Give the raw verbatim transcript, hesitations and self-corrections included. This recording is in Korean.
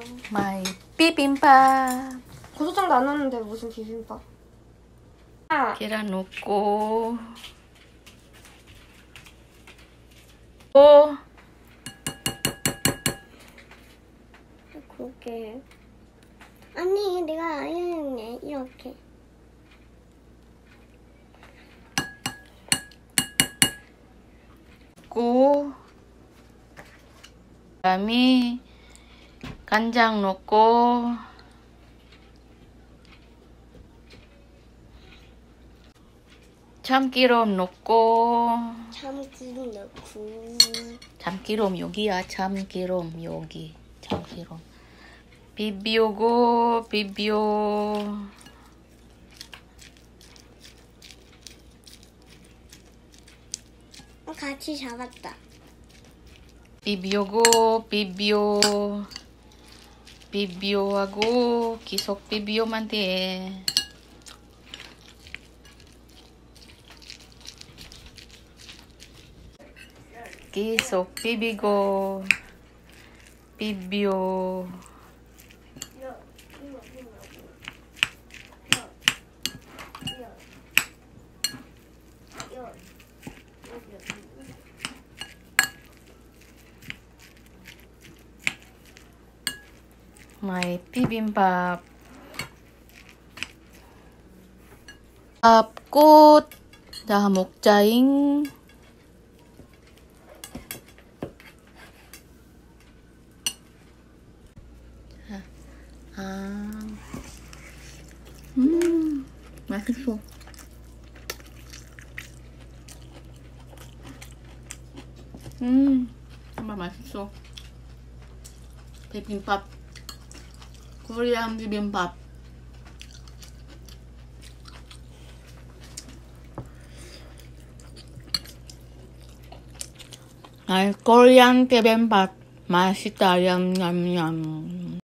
마이 비빔밥. 고추장도 안 넣었는데 무슨 비빔밥? 아, 계란 넣고 오 그게 아니 내가 알려줬네 이렇게. 넣고 그다음에 간장 넣고 참기름 넣고 참기름 넣고 참기름 여기야. 참기름 여기. 참기름 비비오고 비비오 같이 잡았다. 비비오고 비비오 비비오하고 계속 비비오만 돼. 계속 비비고 비비오 마이 비빔밥 밥꽃 자 먹자잉. 아, 음, 맛있어. 음, 정말 맛있어. 비빔밥, 코리안 비빔밥. 아, 코리안 비빔밥 맛있다. 냠냠냠.